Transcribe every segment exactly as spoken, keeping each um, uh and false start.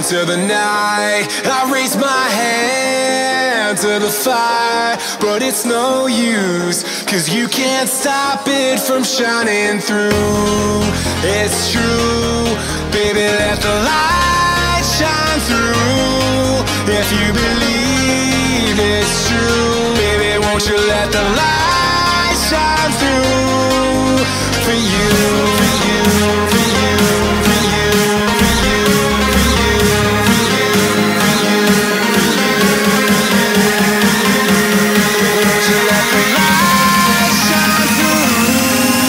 into the night. I raise my hand to the fire, but it's no use, cause you can't stop it from shining through. It's true, baby, let the light shine through. If you believe it's true, baby, won't you let the light shine through. For you, for you, for you, for you, for you, for you, for you, for you, for you. Won't you let the light shine through.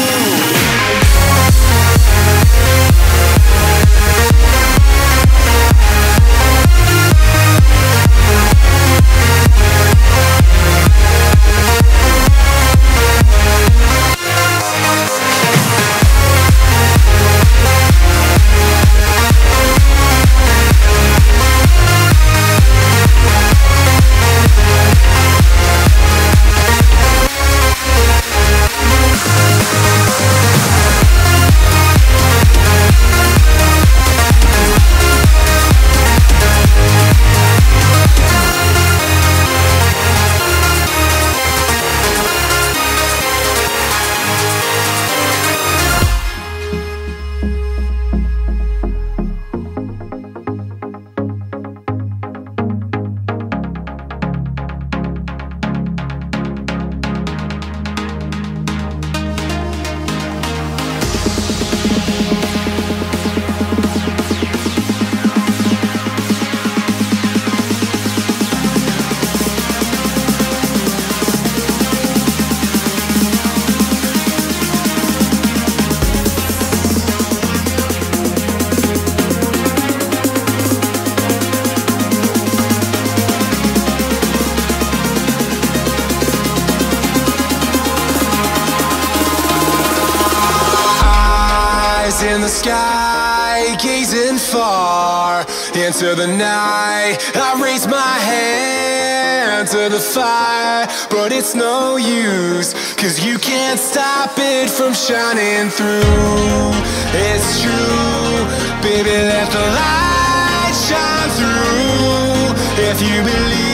In the sky, gazing far into the night. I raise my hand to the fire, but it's no use, cause you can't stop it from shining through. It's true, baby, let the light shine through. If you believe